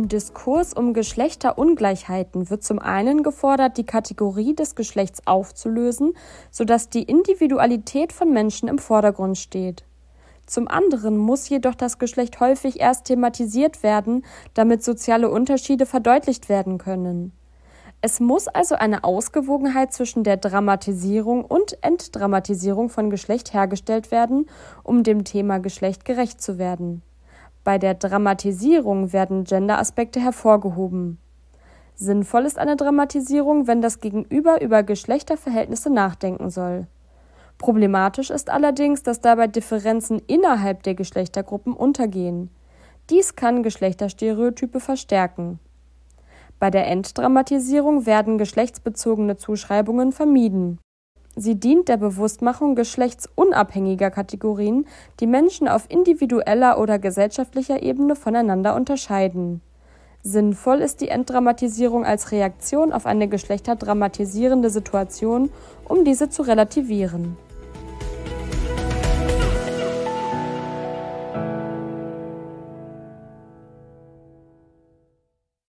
Diskurs um Geschlechterungleichheiten wird zum einen gefordert, die Kategorie des Geschlechts aufzulösen, sodass die Individualität von Menschen im Vordergrund steht. Zum anderen muss jedoch das Geschlecht häufig erst thematisiert werden, damit soziale Unterschiede verdeutlicht werden können. Es muss also eine Ausgewogenheit zwischen der Dramatisierung und Entdramatisierung von Geschlecht hergestellt werden, um dem Thema Geschlecht gerecht zu werden. Bei der Dramatisierung werden Gender-Aspekte hervorgehoben. Sinnvoll ist eine Dramatisierung, wenn das Gegenüber über Geschlechterverhältnisse nachdenken soll. Problematisch ist allerdings, dass dabei Differenzen innerhalb der Geschlechtergruppen untergehen. Dies kann Geschlechterstereotype verstärken. Bei der Entdramatisierung werden geschlechtsbezogene Zuschreibungen vermieden. Sie dient der Bewusstmachung geschlechtsunabhängiger Kategorien, die Menschen auf individueller oder gesellschaftlicher Ebene voneinander unterscheiden. Sinnvoll ist die Entdramatisierung als Reaktion auf eine geschlechterdramatisierende Situation, um diese zu relativieren.